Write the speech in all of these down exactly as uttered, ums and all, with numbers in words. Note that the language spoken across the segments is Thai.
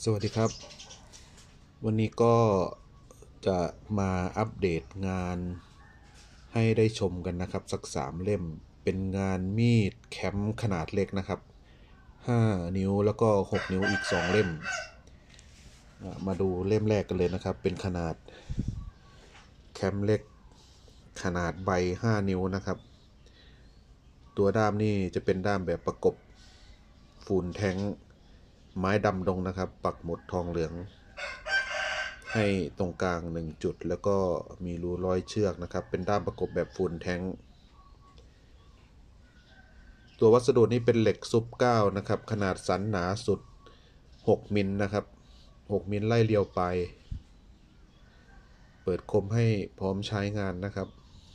สวัสดีครับวันนี้ก็จะมาอัปเดตงานให้ได้ชมกันนะครับสักสามเล่มเป็นงานมีดแคมป์ขนาดเล็กนะครับห้านิ้วแล้วก็หกนิ้วอีกสองเล่มมาดูเล่มแรกกันเลยนะครับเป็นขนาดแคมป์เล็กขนาดใบห้านิ้วนะครับตัวด้ามนี่จะเป็นด้ามแบบประกบฟูลแท้งไม้ดำดงนะครับปักหมุดทองเหลืองให้ตรงกลางหนึ่งจุดแล้วก็มีรูร้อยเชือกนะครับเป็นด้ามประกบแบบฟูลแท้งตัววัสดุนี้เป็นเหล็กซุปเก้านะครับขนาดสันหนาสุดหกมิลนะครับหกมิลไล่เรียวไปเปิดคมให้พร้อมใช้งานนะครับ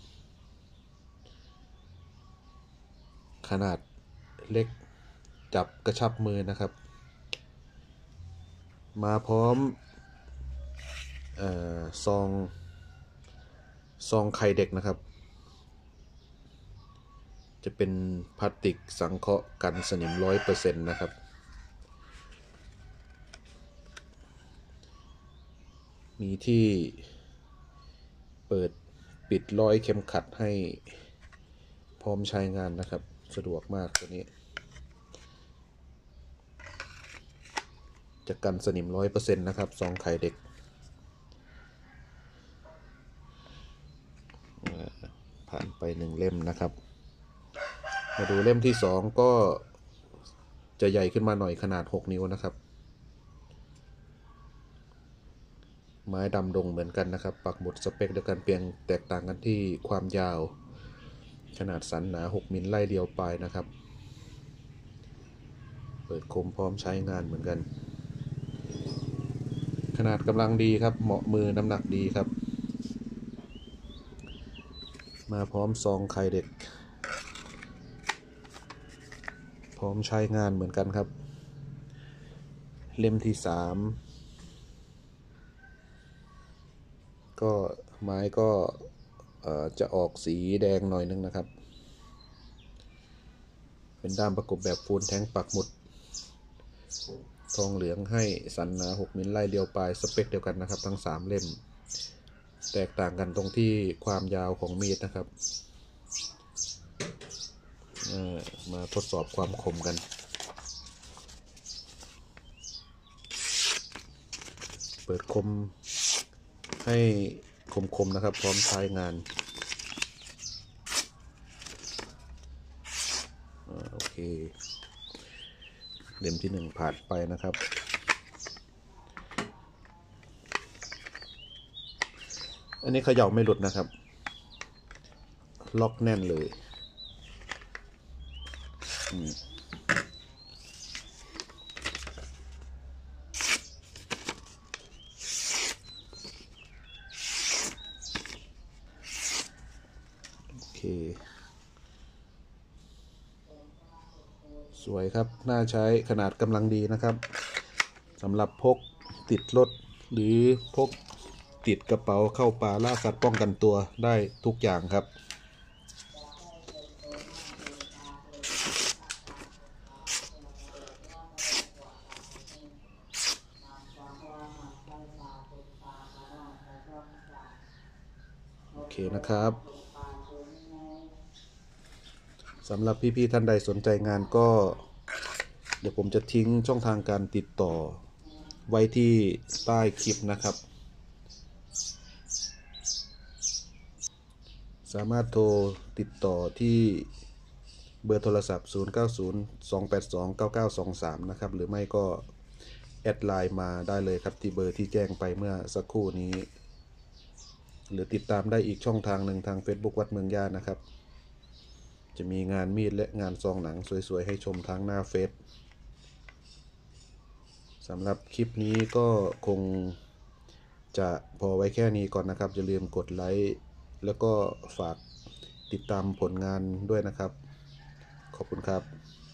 ขนาดเล็กจับกระชับมือนะครับมาพร้อมเอ่อซองซองไข่เด็กนะครับจะเป็นพลาสติกสังเคราะห์กันสนิม ร้อยเปอร์เซ็นต์ นะครับมีที่เปิดปิดร้อยเข็มขัดให้พร้อมใช้งานนะครับสะดวกมากตัวนี้จะกันสนิม ร้อยเปอร์เซ็นต์ นะครับซองไข่เด็กผ่านไปหนึ่งเล่มนะครับมาดูเล่มที่สองก็จะใหญ่ขึ้นมาหน่อยขนาดหกนิ้วนะครับไม้ดำดงเหมือนกันนะครับปักหมุดสเปคเดียวกันเพียงแตกต่างกันที่ความยาวขนาดสันหนาหกมิลไล่เดียวปลายนะครับเปิดคมพร้อมใช้งานเหมือนกันขนาดกำลังดีครับเหมาะมือน้ำหนักดีครับมาพร้อมซองไข่เด็กพร้อมใช้งานเหมือนกันครับเล่มที่สามก็ไม้ก็จะออกสีแดงหน่อยนึงนะครับเป็นด้ามประกบแบบฟูลแท้งปักหมุดทองเหลืองให้สันหนาหกมิลไล่เดียวปลายสเปคเดียวกันนะครับทั้งสามเล่มแตกต่างกันตรงที่ความยาวของมีดนะครับมาทดสอบความคมกันเปิดคมให้คมๆนะครับพร้อมใช้งานโอเคเล่มที่หนึ่งผ่านไปนะครับอันนี้เขย่าไม่หลุดนะครับล็อกแน่นเลยโอเคสวยครับน่าใช้ขนาดกำลังดีนะครับสำหรับพกติดรถหรือพกติดกระเป๋าเข้าป่าล่าสัตว์ป้องกันตัวได้ทุกอย่างครับโอเคนะครับสำหรับพี่ๆท่านใดสนใจงานก็เดี๋ยวผมจะทิ้งช่องทางการติดต่อไว้ที่ใต้คลิปนะครับสามารถโทรติดต่อที่เบอร์โทรศัพท์ศูนย์ เก้า ศูนย์ สอง แปด สอง เก้า เก้า สอง สามนะครับหรือไม่ก็แอดไลน์มาได้เลยครับที่เบอร์ที่แจ้งไปเมื่อสักครู่นี้หรือติดตามได้อีกช่องทางหนึ่งทาง Facebook วัดเมืองย่านะครับจะมีงานมีดและงานซองหนังสวยๆให้ชมทั้งหน้าเฟซสำหรับคลิปนี้ก็คงจะพอไว้แค่นี้ก่อนนะครับอย่าลืมกดไลค์แล้วก็ฝากติดตามผลงานด้วยนะครับขอบคุณครับ